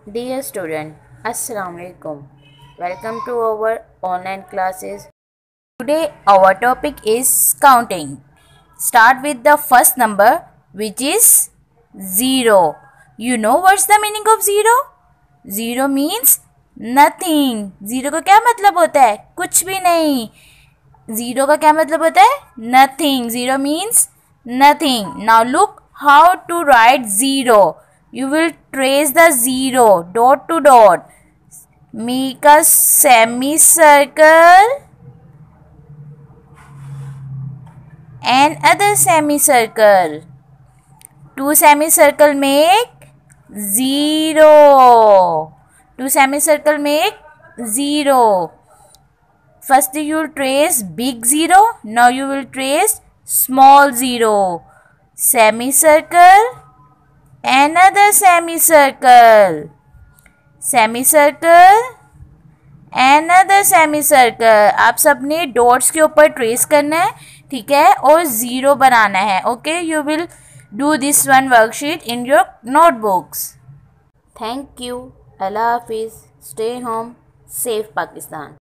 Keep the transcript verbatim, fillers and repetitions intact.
Dear student, Assalamu alaikum. Welcome to our online classes. Today our topic is counting. Start with the first number, which is zero. You know what's the meaning of zero? Zero means nothing. Zero का क्या मतलब होता है? कुछ भी नहीं. Zero का क्या मतलब होता है? Nothing. Zero means nothing. Now look how to write zero. You will trace the zero dot to dot. Make a semicircle and other semicircle. Two semicircle make zero. Two semicircle make zero. First you will trace big zero. Now you will trace small zero. Semicircle. Another semicircle. Semicircle. Another semicircle. आप सबने dots के ऊपर trace करना है, ठीक है, और zero बनाना है. Okay, you will do this one worksheet in your notebooks. Thank you. अल्लाह हाफिज़. Stay home. सेफ पाकिस्तान.